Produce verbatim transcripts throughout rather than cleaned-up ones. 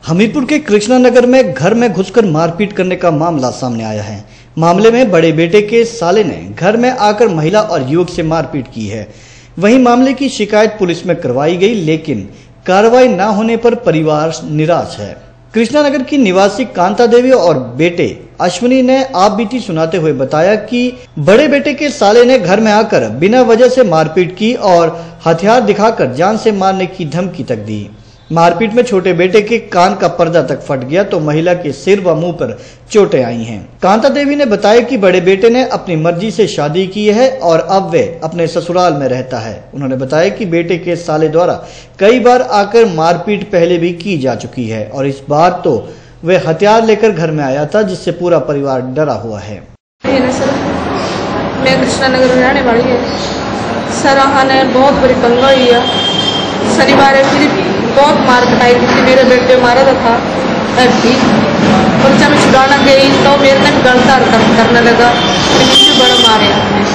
हमीरपुर के कृष्णा नगर में घर में घुसकर मारपीट करने का मामला सामने आया है। मामले में बड़े बेटे के साले ने घर में आकर महिला और युवक से मारपीट की है। वहीं मामले की शिकायत पुलिस में करवाई गई, लेकिन कार्रवाई न होने पर परिवार निराश है। कृष्णा नगर की निवासी कांता देवी और बेटे अश्विनी ने आप बीती सुनाते हुए बताया कि बड़े बेटे के साले ने घर में आकर बिना वजह से मारपीट की और हथियार दिखाकर जान से मारने की धमकी तक दी। मारपीट में छोटे बेटे के कान का पर्दा तक फट गया तो महिला के सिर व मुंह पर चोटें आई हैं। कांता देवी ने बताया कि बड़े बेटे ने अपनी मर्जी से शादी की है और अब वे अपने ससुराल में रहता है। उन्होंने बताया कि बेटे के साले द्वारा कई बार आकर मारपीट पहले भी की जा चुकी है और इस बार तो वे हथियार लेकर घर में आया था, जिससे पूरा परिवार डरा हुआ है। मैं कृष्णा नगर में रहने वाली है। सराहा ने बहुत बड़ी पंगा हुई है। शनिवार फिर बहुत मार कटाई थी। मेरे बेटे मारा था भी और जब मैं छुड़ाना गई तो मेरे ने गलत करने लगा। मुझे बड़ा मारे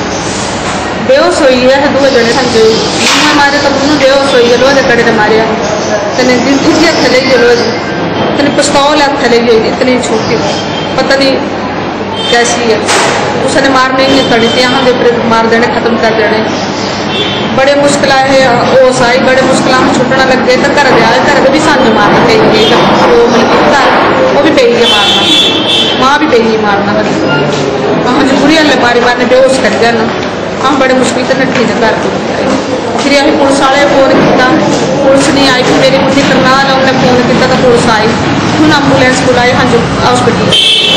बेहोश हुई है। दो जने समझे मैं मारे तो दोनों बेहोश हुई है। लोहे कड़े ने मारे तने दिन खुद थले गए तने पिस्तौल थले गई इतनी छोटी पता नहीं कैसी है। उसने मारने ही खड़ी थी। यहाँ दे मार देने खत्म कर देने बड़े मुश्किल है। ओस आई बड़े मुश्किल में छुटना लग गए तो कर दिया घर भी सामने मारना पे वो मतलब वो भी पे ही मारना माँ भी पे ही मारना वहाँ जो बुरी हल्ले मारी मारने बेहोश कर दिया ना। हम बड़े मुश्किल से नट्ठी से घर फिर अभी पुलिस वाले फोन किया, पुलिस नहीं आई। फिर मेरी मुझे करना उन्हें फोन किया तो पुलिस आई। फिर एम्बूलेंस बुलाई हाँ जो हॉस्पिटल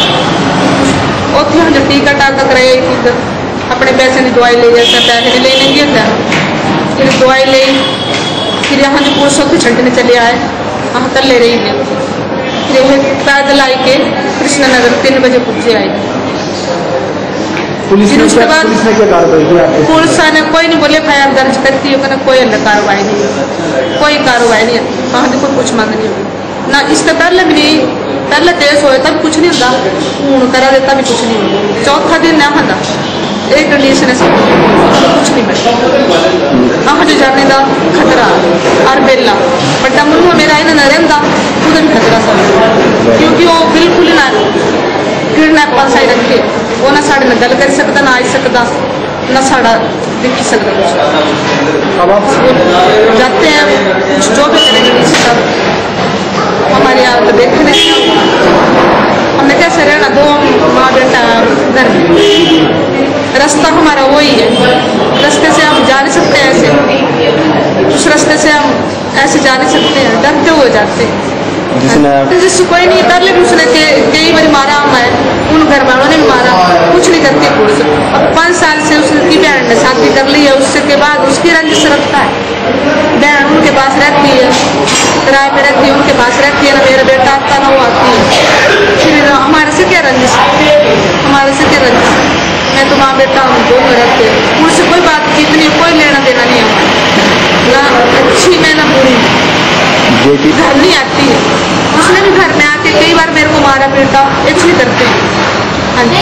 उत्थे हाँ जो टीका टाका कराया अपने पैसे की दवाई ले जैसे पैसे लेने गया था। फिर दवाई ले फिर यहाँ जो पुलिस उत्थे छड्डने चले आए। वहाँ तले रही है। फिर पैदल आई के कृष्णा नगर तीन बजे पुलिस आई। पुलिस ने उसके बाद पुलिस ने क्या कार्रवाई की? पुलिस ने कोई नहीं बोले एफ आई आर दर्ज करती है कोई अलग कार्रवाई नहीं, कोई कार्रवाई नहीं। वहाँ से कोई कुछ मांग नहीं होगी ना। इससे पहले भी नहीं, पहले केस होए तब कुछ नहीं होता। हूँ करा देता भी कुछ नहीं होता। चौथा दिन ना होता एक कंडीशन है कुछ नहीं मिलता। हाँ जो जाने का खतरा और बेला बड़ा मुन्हा मेरा इन्हें रहता खुद भी खतरा सब, क्योंकि वो बिल्कुल ना किडनैपर साई रखे वो ना साढ़े में गल कर सकता ना आई सकता ना साढ़ा दिख सकता कुछ। अब आप जाते हैं कुछ जो भी करेंगे सब हमारे यहाँ तो देखने हमने कैसे रहना दो माँ बेटा घर में। रास्ता हमारा वही है, रास्ते से हम जा नहीं सकते ऐसे, उस रास्ते से हम ऐसे जा नहीं सकते हैं, डरते हुए जाते हैं। जिससे कोई नहीं कर ले उसने कई बार मारा हमारे उन घर वालों ने भी मारा, कुछ नहीं करती पुलिस। अब पाँच साल से उसकी बहन ने शादी कर ली है, उसके के बाद उसकी रंजिश रखता है। बहन उनके पास रहती है, किराए पे रहती है, उनके पास रहती है ना। मेरा बेटा आता ना वो आती है। फिर हमारे से क्या रंजिश, हमारे से क्या रंजिश। मैं तो माँ बेटा हम दोनों रहते हैं। उनसे कोई बातचीत नहीं, कोई लेना देना नहीं हमारा, ना अच्छी में ना बुरी। घर नहीं आती है, उसने भी घर में आके कई बार मेरे को मारा पीटा इसलिए करते हैं। हाँ जी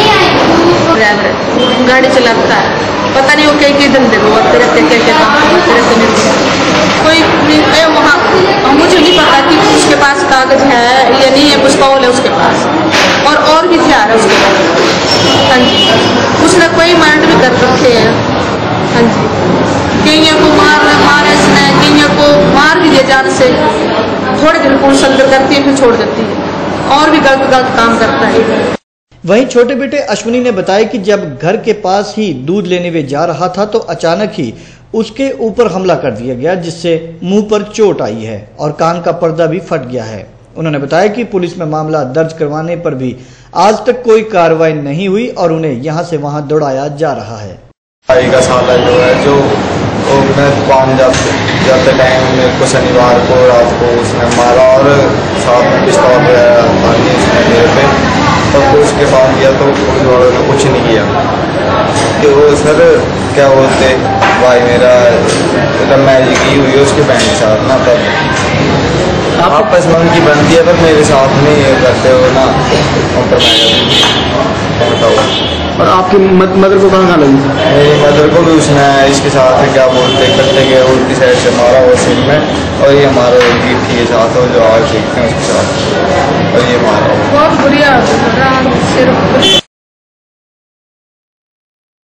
ड्राइवर गाड़ी चलाता है, पता नहीं वो कई कई धंधे को करते रहते क्या क्या काम करते रहते मेरे कोई नहीं। वहाँ मुझे नहीं पता कि उसके पास कागज है या नहीं है, पिस्तौल है उसके पास और और भी हथियार है उसके पास। हाँ जी उसने कोई माइंड भी कर रखे हैं। हाँ जी कईयों को मार मारा इसने, कईयों को मार भी दिया जान से। थोड़े दिन पुलिस अंदर करती है फिर छोड़ देती है और भी गलत गलत काम करता है। वहीं छोटे बेटे अश्विनी ने बताया कि जब घर के पास ही दूध लेने वे जा रहा था तो अचानक ही उसके ऊपर हमला कर दिया गया, जिससे मुंह पर चोट आई है और कान का पर्दा भी फट गया है। उन्होंने बताया कि पुलिस में मामला दर्ज करवाने पर भी आज तक कोई कार्रवाई नहीं हुई और उन्हें यहां से वहां दौड़ाया जा रहा है। भाई का साला जो है जो वो मैं दुकान जाते जाते टाइम मेरे को शनिवार को रात को उसने मारा और साथ में पिस्तौल मारी उसने मेरे पे और फिर उसके बाद किया तो पुलिस वालों ने कुछ नहीं किया। कि वो सर क्या बोलते भाई मेरा मैरिज की हुई है उसके बहन के साथ ना, तब आपस में उनकी बनती है पर मेरे साथ नहीं करते हो ना। बताओ और आपकी मदर को कहाँ कहाँ लगी? मेरी मदर को भी उसने इसके साथ क्या बोलते करते गए उल्टी साइड से मारा वो सिर में, और ये हमारे गिफ्ट के साथ हो जो आज देखते हैं उसके साथ, और ये मारा बहुत बुरी हालत है।